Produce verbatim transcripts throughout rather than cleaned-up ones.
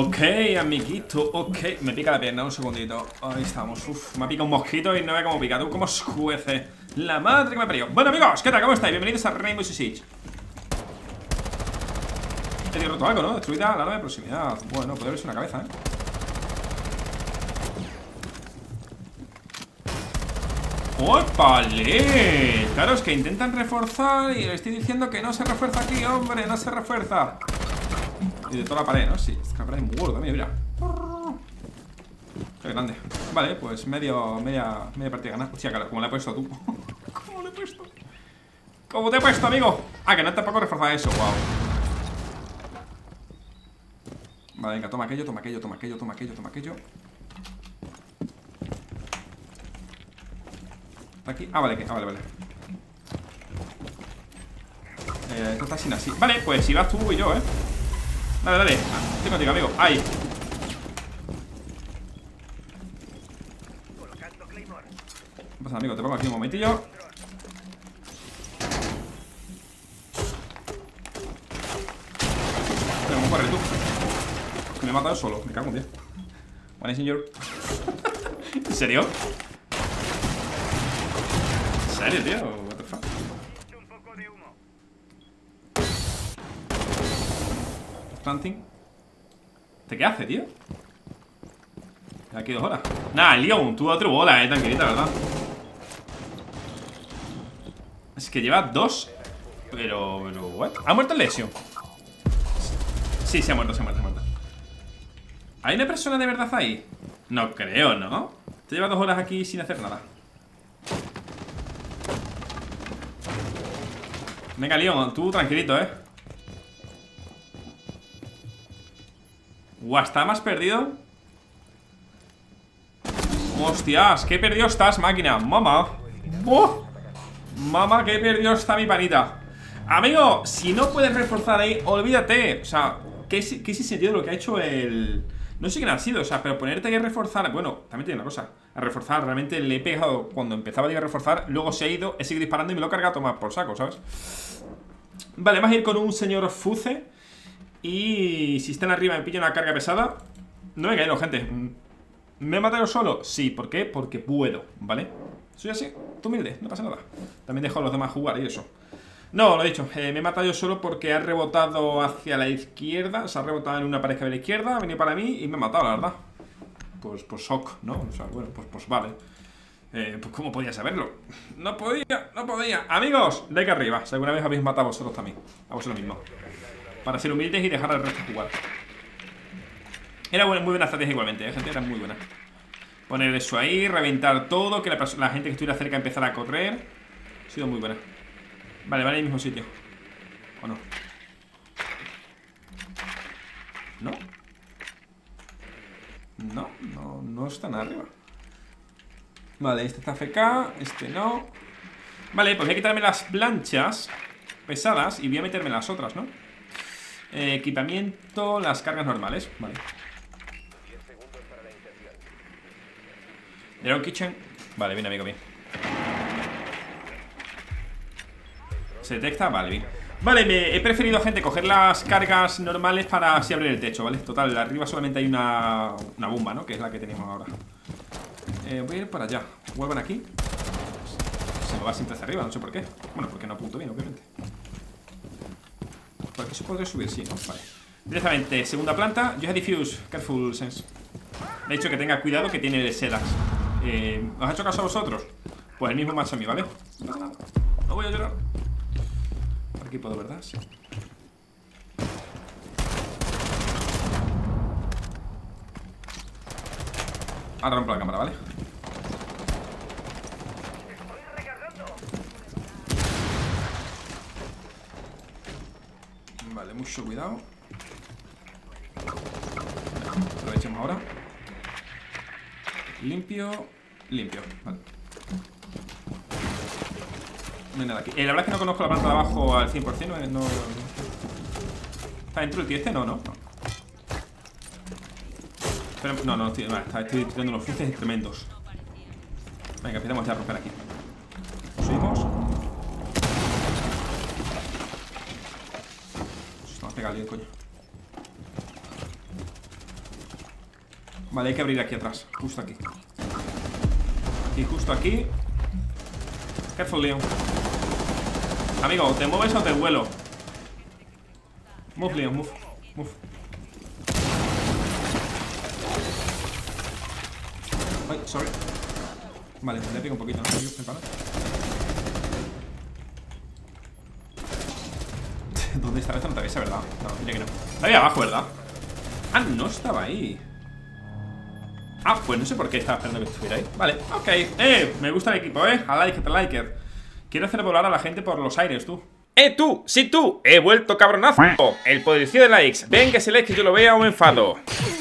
Ok, amiguito, ok. Me pica la pierna, un segundito. Ahí estamos, uf, me pica un mosquito y no ve cómo pica. Tú, cómo escuece. La madre que me parió. Bueno, amigos, ¿qué tal? ¿Cómo estáis? Bienvenidos a Rainbow Six Siege. He roto algo, ¿no? Destruida la arma de proximidad. Bueno, puede verse una cabeza, ¿eh? ¡Opale! Claro, es que intentan reforzar y le estoy diciendo que no se refuerza aquí, hombre, no se refuerza. Y de toda la pared, ¿no? Sí, es que la pared es muy gorda, mira, mira. Qué grande. Vale, pues medio, media, media partida ganada. Hostia, claro, ¿cómo le he puesto tú? ¿Cómo le he puesto? ¿Cómo te he puesto, amigo? Ah, que no tampoco reforza eso, wow. Vale, venga, toma aquello, toma aquello, toma aquello, toma aquello, toma aquello. Aquí, ah, vale, ah, vale, vale. Eh, esto está sin así. Vale, pues si vas tú y yo, eh. Dale, dale, estoy contigo, amigo, ahí. ¿Qué pasa, amigo? Te pongo aquí un momentillo. Pero, ¿cómo corre tú? Me he matado solo, me cago en diez. One señor. ¿En serio? ¿En serio, tío? What the fuck? Planting. ¿Te qué hace, tío? Aquí dos horas. Nah, Leon, tú otro bola, eh, tranquilita, ¿verdad? Es que lleva dos. Pero, pero, what? ¿Ha muerto el Lesion? Sí, se ha muerto, se ha muerto, se ha muerto. ¿Hay una persona de verdad ahí? No creo, ¿no? Te lleva dos horas aquí sin hacer nada. Venga, Leon, tú tranquilito, eh. Guau, ¿está más perdido? Hostias, qué perdido estás, máquina. Mamá. ¡Oh! Mamá, qué perdido está mi panita. Amigo, si no puedes reforzar ahí, olvídate. O sea, ¿qué es, qué es ese sentido de lo que ha hecho el...? No sé quién ha sido, o sea, pero ponerte ahí a reforzar. Bueno, también tiene una cosa. A reforzar, realmente le he pegado cuando empezaba a ir a reforzar. Luego se ha ido, he seguido disparando y me lo he cargado a tomar por saco, ¿sabes? Vale, vamos a ir con un señor Fuce. Y si están arriba me pilla una carga pesada. No me caído, gente. ¿Me he matado solo? Sí, ¿por qué? Porque puedo, ¿vale? Soy así, tú humilde, no pasa nada. También dejo a los demás jugar y eso. No, lo he dicho, eh, me he matado yo solo porque ha rebotado hacia la izquierda. Se ha rebotado en una pared que ve a la izquierda. Ha venido para mí y me ha matado, la verdad. Pues, pues shock, ¿no? O sea, bueno, pues, pues vale. Eh, pues ¿cómo podía saberlo? No podía, no podía. Amigos, like arriba, si alguna vez habéis matado a vosotros también. A vosotros mismos. Para ser humildes y dejar al resto jugar. Era buena, muy buena estrategia igualmente, ¿eh, gente? Era muy buena. Poner eso ahí, reventar todo. Que la, la gente que estuviera cerca empezara a correr. Ha sido muy buena. Vale, vale, en el mismo sitio. ¿O no? ¿No? No, no, no están arriba. Vale, este está A F K. Este no. Vale, pues voy a quitarme las planchas pesadas y voy a meterme las otras, ¿no? Eh, equipamiento, las cargas normales. Vale. Drone Kitchen. Vale, bien, amigo, bien. ¿Se detecta? Vale, bien. Vale, me he preferido, gente, coger las cargas normales para así abrir el techo, ¿vale? Total, arriba solamente hay una, una bomba, ¿no? Que es la que tenemos ahora. eh, Voy a ir para allá. Vuelvan aquí. Se me va siempre hacia arriba, no sé por qué. Bueno, porque no apunto bien, obviamente. Por aquí se podría subir, sí, ¿no? Vale. Directamente, segunda planta. You have diffuse, careful sense. Le he dicho que tenga cuidado, que tiene sedas. eh, ¿Os ha hecho caso a vosotros? Pues el mismo macho a mí, ¿vale? No, no, no voy a llorar. Por aquí puedo, ¿verdad? Sí. Ahora rompo la cámara, ¿vale? Vale, mucho cuidado. Aprovechemos ahora. Limpio. Limpio, vale. No hay nada aquí. eh, La verdad es que no conozco la planta de abajo al cien por cien. No, no, no. ¿Está dentro el tío este? No, no, no. Pero, no, no, estoy, vale, estoy tirando unos fuces tremendos. Venga, empezamos ya a romper aquí. Subimos. Nos pega alguien, coño. Vale, hay que abrir aquí atrás. Justo aquí. Aquí, justo aquí. Careful, Leon. Amigo, ¿te mueves o te vuelo? Move, Leon, move. Move. Ay, sorry. Vale, le pico un poquito, ¿no? ¿Dónde está? Esto no te avisa, ¿verdad? No, diría que no. Está ahí abajo, ¿verdad? Ah, no estaba ahí. Ah, pues no sé por qué estaba esperando que estuviera ahí. Vale, ok. Eh, me gusta el equipo, eh. I like it, I like it. Quiero hacer volar a la gente por los aires, tú. ¡Eh, tú! ¡Sí, tú! ¡He vuelto cabronazo! El poderío de likes. Venga ese like que yo lo vea o me enfado.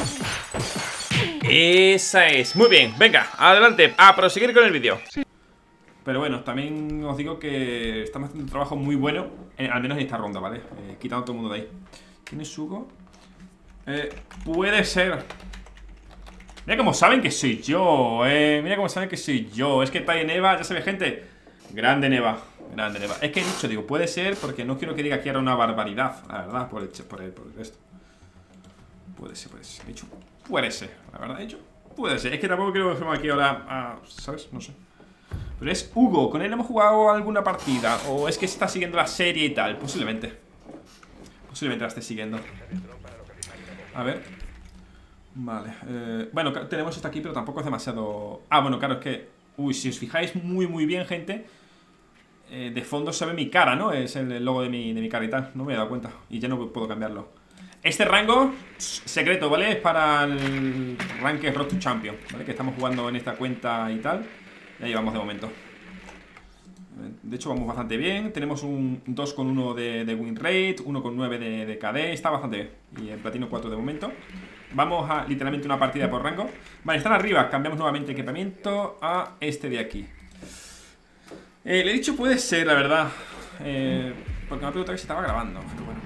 Esa es. Muy bien, venga, adelante. A proseguir con el vídeo. Pero bueno, también os digo que estamos haciendo un trabajo muy bueno, en, al menos en esta ronda, ¿vale? Eh, quitando todo el mundo de ahí. ¿Quién es Hugo? Eh, puede ser. Mira cómo saben que soy yo, eh. Mira cómo saben que soy yo. Es que está en Eva, ya sabe, gente. Grande Neva, grande Neva. Es que he dicho, digo, puede ser porque no quiero que diga que era una barbaridad, la verdad, por el, por el, por el esto. Puede ser, puede ser. He dicho, puede ser, la verdad, he dicho, puede ser. Es que tampoco quiero que aquí ahora, ah, ¿sabes? No sé. Pero es Hugo, ¿con él hemos jugado alguna partida? ¿O es que está siguiendo la serie y tal? Posiblemente. Posiblemente la esté siguiendo. A ver. Vale, eh, bueno, tenemos esta aquí, pero tampoco es demasiado... Ah, bueno, claro, es que... Uy, si os fijáis muy, muy bien, gente, eh, de fondo se ve mi cara, ¿no? Es el logo de mi, de mi cara y tal. No me he dado cuenta. Y ya no puedo cambiarlo. Este rango, secreto, ¿vale? Es para el ranking Road to Champion, ¿vale? Que estamos jugando en esta cuenta y tal. Ya llevamos de momento. De hecho, vamos bastante bien. Tenemos un dos coma uno de, de win rate, uno coma nueve de, de K D. Está bastante bien. Y el platino cuatro de momento. Vamos a literalmente una partida por rango. Vale, están arriba. Cambiamos nuevamente equipamiento a este de aquí. eh, Le he dicho puede ser, la verdad, eh, porque me ha preguntado que si estaba grabando. Pero bueno,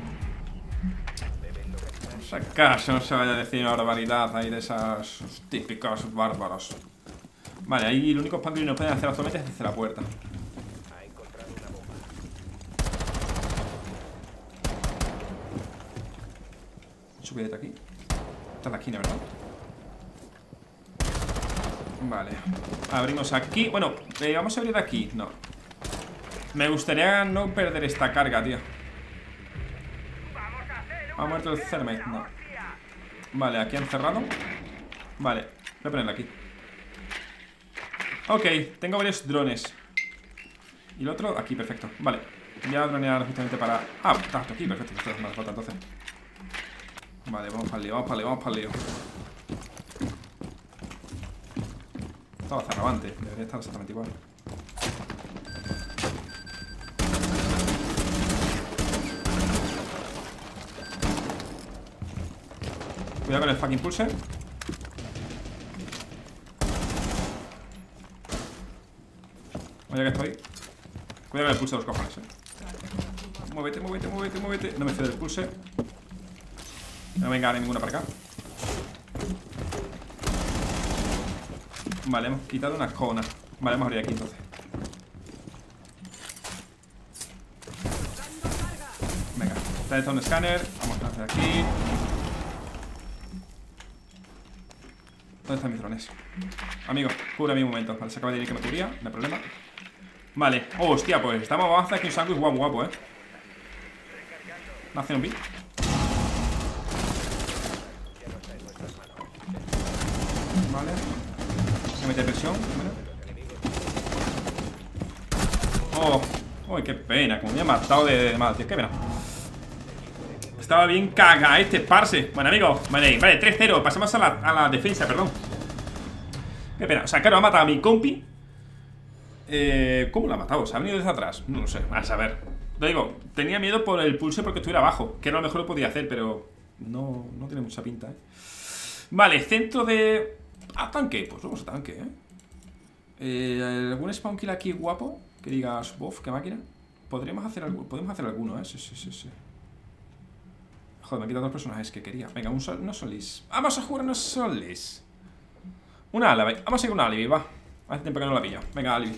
por si acaso no se vaya a decir una barbaridad ahí de esas típicos bárbaros. Vale, ahí el único spam que nos pueden hacer actualmente es desde la puerta. Subidete aquí. Está en la esquina, ¿verdad? Vale. Abrimos aquí. Bueno, eh, vamos a abrir aquí. No. Me gustaría no perder esta carga, tío. Ha muerto el Thermite. No. Vale, aquí han cerrado. Vale, voy a ponerla aquí. Ok, tengo varios drones. Y el otro aquí, perfecto. Vale, voy a dronear justamente para... Ah, está aquí, perfecto. Esto es más falta entonces. Vale, vamos para el lío, vamos para el lío, vamos para el lío. Estaba cerrado antes, debería estar exactamente igual. Cuidado con el fucking pulse. Oye, que estoy. Cuidado con el pulse de los cojones, eh. Muévete, muévete, muévete, muévete. No me fío del pulse. No venga ninguna para acá. Vale, hemos quitado una cona. Vale, vamos a abrir aquí entonces. Venga, está un escáner. Vamos a hacer aquí. ¿Dónde están mis drones? Amigo, cúbrame un momento. Vale, se acaba de decir que me cubría, no hay problema. Vale, oh, hostia, pues estamos avanzando aquí un sándwich guapo, guapo, eh. ¿Me hace un beat? Vale. Voy a meter presión. Vale. Oh, uy, qué pena. Como me ha matado de, de mal, tío. Qué pena. Estaba bien caga este parse. Bueno, amigo, vale, vale, tres cero. Pasamos a la, a la defensa, perdón. Qué pena. O sea, claro, ha matado a mi compi. Eh, ¿Cómo lo ha matado? ¿Se ha venido desde atrás? No lo sé, a saber. Lo digo, tenía miedo por el pulse porque estuviera abajo, que era lo mejor lo podía hacer, pero no, no tiene mucha pinta, eh. Vale, centro de... Ah, tanque, pues vamos a tanque, eh, eh ¿Algún spawn kill aquí guapo? Que digas, bof, qué máquina. Podríamos hacer algo, podemos hacer alguno, eh, sí, sí, sí, sí. Joder, me he quitado dos personajes que quería. Venga, un sol, unos solis. Vamos a jugar unos solis. Una alibi, vamos a ir con una alibi, va. Hace tiempo que no la pillo, venga, alibi.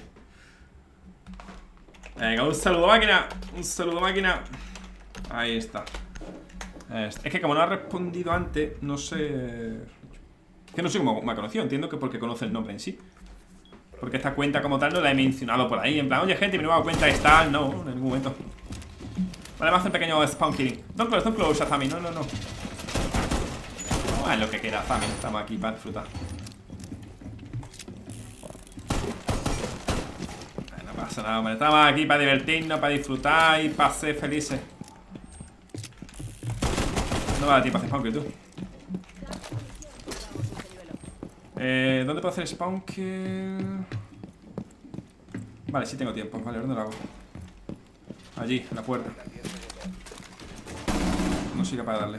Venga, un saludo máquina. Un saludo máquina. Ahí está. Es que como no ha respondido antes, no sé. Que no sé cómo me ha conocido, entiendo que porque conoce el nombre en sí. Porque esta cuenta como tal no la he mencionado por ahí. En plan, oye gente, mi nueva cuenta está. No, en ningún momento. Vale, vamos a hacer un pequeño spawn killing. Don't close, don't close, Zami, no, no, no. Haz lo que quiera, Zami. Estamos aquí para disfrutar. No pasa nada, hombre. Estamos aquí para divertirnos, para disfrutar y para ser felices. No va a ti para hacer spawn kill, tú. Eh, ¿Dónde puedo hacer spawn kill? Vale, sí tengo tiempo. Vale, ¿dónde lo hago? Allí, en la puerta. No soy capaz de darle.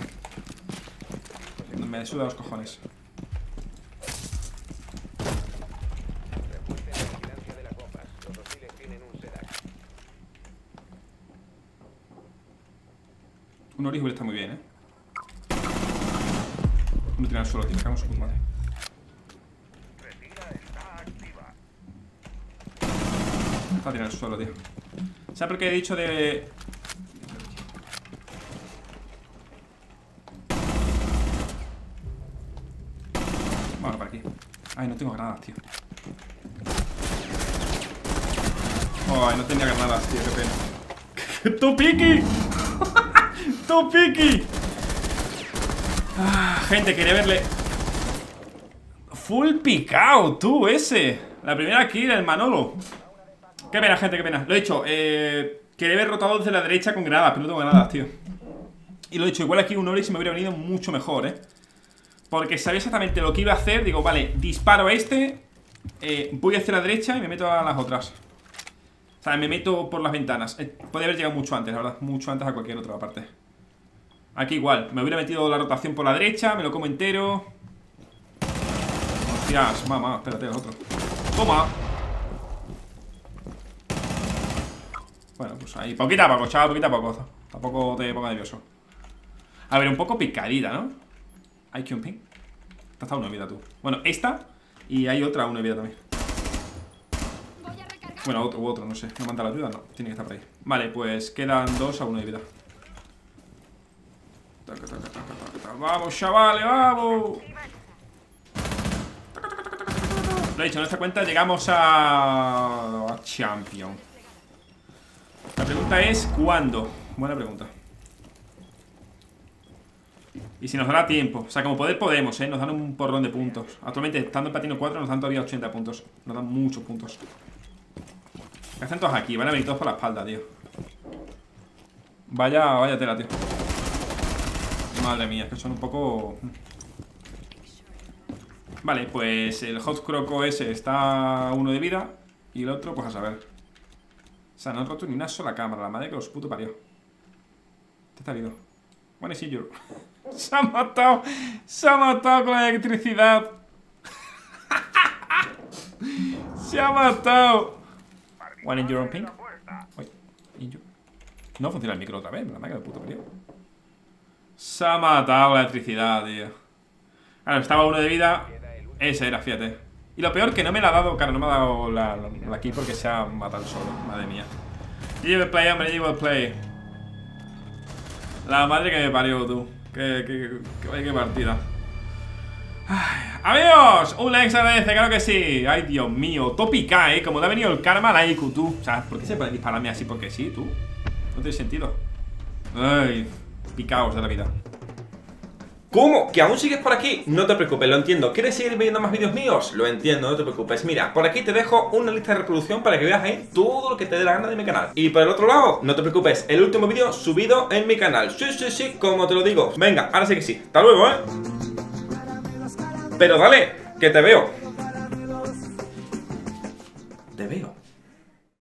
Me suda los cojones. Un origen está muy bien, eh. Uno tira al suelo, tío. Me cago en su puta madre. Está tirando al suelo, tío. ¿Sabes por qué he dicho de...? Vamos para aquí. Ay, no tengo granadas, tío. Ay, no tenía granadas, tío, qué pena. ¡Tu piqui! ¡Tu piqui! Ah, gente, quería verle. Full picao, tú, ese. La primera kill, el Manolo. Qué pena, gente, qué pena. Lo he dicho, eh, quería haber rotado desde la derecha con granadas, pero no tengo granadas, tío. Y lo he dicho, igual aquí un Oryx me hubiera venido mucho mejor, eh. Porque sabía exactamente lo que iba a hacer. Digo, vale, disparo a este, eh, voy hacia la derecha y me meto a las otras. O sea, me meto por las ventanas. eh, Podría haber llegado mucho antes, la verdad. Mucho antes a cualquier otra parte. Aquí igual, me hubiera metido la rotación por la derecha. Me lo como entero. Hostias, mamá, espérate, el otro. Toma. Bueno, pues ahí, poquito a poco, chaval, poquito a poco. Tampoco te pongas nervioso. A ver, un poco picadita, ¿no? Hay que un ping. Esta está una vida, tú. Bueno, esta. Y hay otra una vida también. Bueno, otro u otro, no sé. ¿No manda la ayuda? No, tiene que estar por ahí. Vale, pues quedan dos a uno de vida. Taca, taca, taca, taca, taca. Vamos, chavales, vamos. Taca, taca, taca, taca, taca. Lo he dicho, en esta cuenta llegamos a... a Champion. La pregunta es ¿cuándo? Buena pregunta. Y si nos dará tiempo. O sea, como poder podemos, ¿eh? Nos dan un porrón de puntos. Actualmente, estando en platino cuatro, nos dan todavía ochenta puntos. Nos dan muchos puntos. ¿Qué hacen todos aquí? Van a venir todos por la espalda, tío. Vaya, vaya tela, tío. Madre mía, es que son un poco... Vale, pues el Hot Croco ese está a uno de vida. Y el otro, pues a saber. O sea, no he roto ni una sola cámara. La madre que los puto parió. Este está herido. Bueno, sí, yo. Se ha matado. Se ha matado con la electricidad. Se ha matado. One injury on pink. Uy, injury. No funciona el micro otra vez. La máquina de puto parió. Se ha matado la electricidad, tío. Claro, estaba uno de vida. Ese era, fíjate. Y lo peor que no me la ha dado, claro, no me ha dado la, la, la kill porque se ha matado solo. Madre mía. Llevo el play, hombre, llevo el play. La madre que me parió, tú. Que, que, que vaya que partida. Ay, amigos, un like se agradece, claro que sí. Ay, Dios mío, tópica, eh. Como le ha venido el karma a la I Q, tú. O sea, ¿por qué se puede dispararme así? Porque sí, tú. No tiene sentido. Ay, picaos de la vida. ¿Cómo? ¿Que aún sigues por aquí? No te preocupes, lo entiendo. ¿Quieres seguir viendo más vídeos míos? Lo entiendo, no te preocupes. Mira, por aquí te dejo una lista de reproducción para que veas ahí todo lo que te dé la gana de mi canal. Y por el otro lado, no te preocupes, el último vídeo subido en mi canal. Sí, sí, sí, como te lo digo. Venga, ahora sí que sí. Hasta luego, ¿eh? Pero dale, que te veo. Te veo.